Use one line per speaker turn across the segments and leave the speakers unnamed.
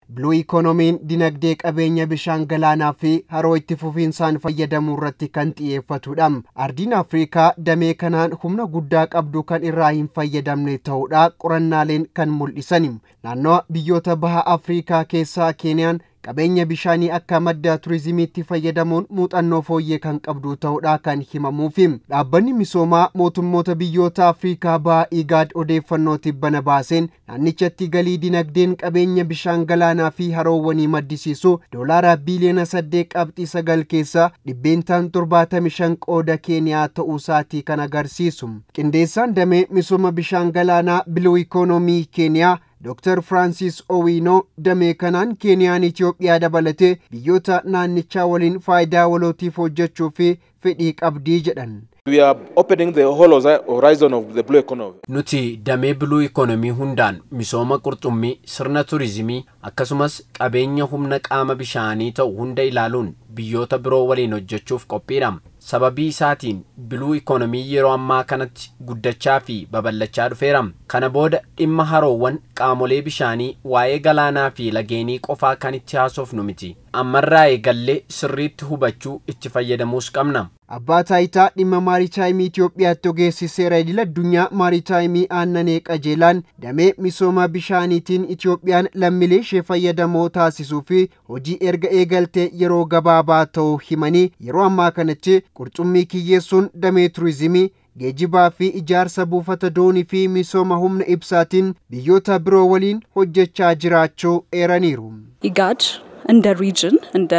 Bluu Ikoonomiin dinagdee qabeenya bishaan galaanaa fi haroo itti fufiinsaan fayyadamuu irratti kan xiyyeeffatudha. Ardiin Afrikaa damee kanaan humna guddaa qabdu kan irraa hin fayyadamne ta'uudha qorannaaleen kan mul'isan. Naannoo biyyoota baha Afrikaa keessaa Keeniyaan qabeenya bishaanii akka madda turizimiitti fayyadamuun muuxannoo fooyyee kan qabdu ta'uudha kan himamuufi. Dhaabbanni misoomaa mootummoota biyyoota Afrikaa baha IGAD odeeffannoo tibbana baaseen naannichatti galii dinagdeen qabeenya bishaan galaanaa fi haroowwanii maddisiisu doolaara biiliyoona 8.9 keessaa dhibbeentaan 75 qooda Keeniyaa ta'uu isaatii kan agarsiisu. Qindeessaan damee misooma bishaan galaanaa Bluu Ikoonomii Keeniyaa Dr. Francis Owino damee kanaan Keeniyaan Itoophiyaa dabalatee biyyoota naannichaa waliin faayidaa walootiif hojjechuu fi fedhii qabdii jedhan.
We are opening the whole horizon of the blue economy.
Nuti damee bluu ikoonomii hundaan misooma qurxummii, sirna turizimii akkasumas qabeenya humna qaama bishaanii ta'u hunda ilaaluun biyyoota biroo waliin hojjechuuf qophiidha. Sababii isaatiin bluu ikoonomii yeroo ammaa kanatti guddachaa fi babal'achaa dhufeera. Kana booda dhimma haroowwan, qaamolee bishaanii, waa'ee galaanaa fi lageenii qofaa kan itti haasofnu miti. Ammarraa eegallee sirriitti hubachuu itti fayyadamuus qabna.
Abbaa taayitaa dhimma maaritaayimii Itoophiyaatti ogeessiseera idil addunyaa maaritaayimii Aannanee Qajeelaan damee misooma bishaaniitiin Itoophiyaan lammiilee ishee fayyadamoo taasisuu fi hojii erga eegaltee yeroo gabaabaa ta'uu himanii yeroo ammaa kanatti qurxummii kiyyeessuun damee turizimii, geejjibaa fi ijaarsa buufata doonii fi misooma humna ibsaatiin biyyoota biroo waliin hojjechaa jiraachuu eeraniiru.
IGAD እንደ ሪጅን እንደ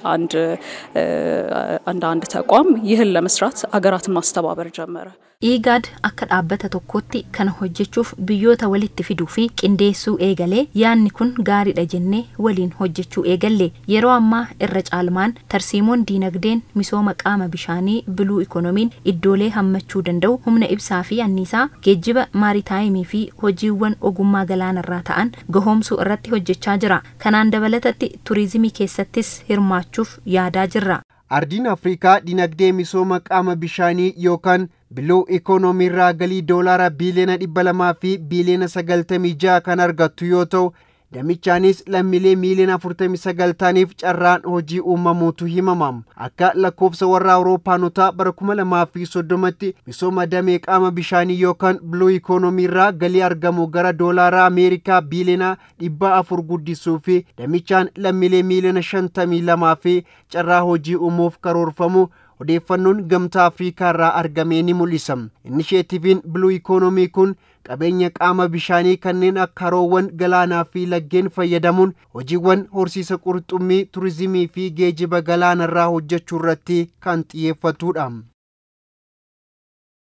አንድ ተቋም ይህን ለመስራት አገራትን ማስተባበር ጀመረ።
IGAD akka dhaabbata tokkotti kana hojjechuuf biyyoota walitti fiduu fi qindeessuu eegalee yaanni kun gaariidha jennee waliin hojjechuu eegalle. Yeroo ammaa irra caalmaan tarsiimoon diinagdeen misooma qaama bishaanii bluu ikoonomiin iddoolee hammachuu danda'u humna ibsaa fi anniisaa, geejjiba maaritaayimii fi hojiiwwan ogummaa galaanarraa ta'an gahoomsuu irratti hojjechaa jira. Kanaan dabalatatti turizimii keessattis hirmaachuuf yaadaa jirra.
Ardiin Afrikaa dinagdee misooma qaama bishaanii yookaan Bluu Ikoonomii irraa galii doolaara biiliyoona 200 fi biiliyoona 96 kan argattu yoo ta'u damichaanis lammiilee miiliyoona 49 ta'aniif carraan hojii uumamuutu himamam. Akka lakkoofsa warra Awuroopaanotaa bara 2030tti misooma damee qaama bishaanii yookaan Bluu Ikoonomii irraa galii argamu gara doolaara Ameerikaa biiliyoona 400 guddisuu fi damichaan lammiilee miiliyoona 52 fi carraa hojii uumuuf karoorfamu odeeffannoon gamtaa Afrikaa irraa argamee ni mul'isa. Inisheetiiviin Bluu Ikoonomii kun qabeenya qaama bishaanii kanneen akka haroowwan galaanaa fi laggeen fayyadamuun hojiiwwan horsiisa qurxummii, turizimii fi geejjiba galaanarraa hojjechuu irratti kan xiyyeeffatudha.